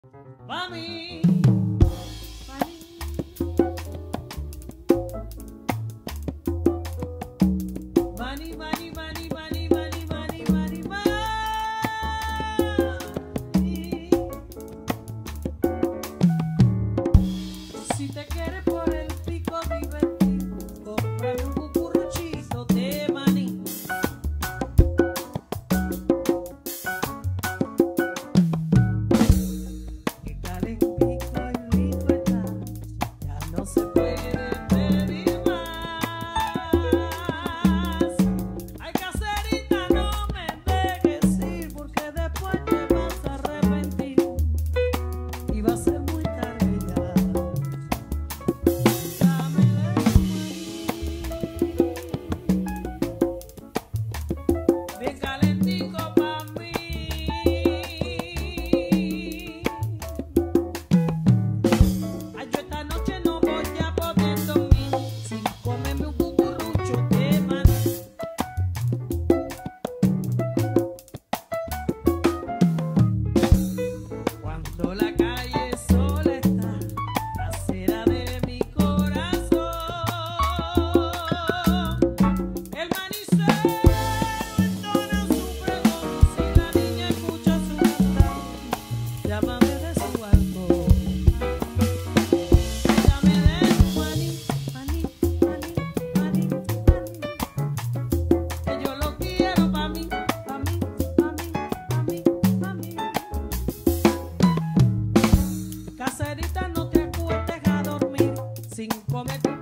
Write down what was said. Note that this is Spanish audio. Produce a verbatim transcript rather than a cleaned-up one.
Pa' mí, pa' mí. Mani, mani, mani, mani, mani, mani, mani, mani. Si te quieres por el pico divertir, cómprame un cucuruchito de maní. Que calentico y rico está, ya no se puede pedir más. Ay, caserita, no me dejes ir, porque después te vas a arrepentir y va a ser muy tarde ya. Dame de tu maní, bien calentico pa' mí. Ay, yo esta noche no voy a poder dormir sin comerme un cucurucho de maní. Cuando la calle sola está, acera de mi corazón, el manicero entona su pregón. Si la niña escucha su cantar, llámame de su balcón. Dame de tu maní, maní, maní, maní, maní, que yo lo quiero pa' mí, pa' mí, pa' mí, pa' mí, pa' mí. Caserita, no te acuestes a dormir sin comer tu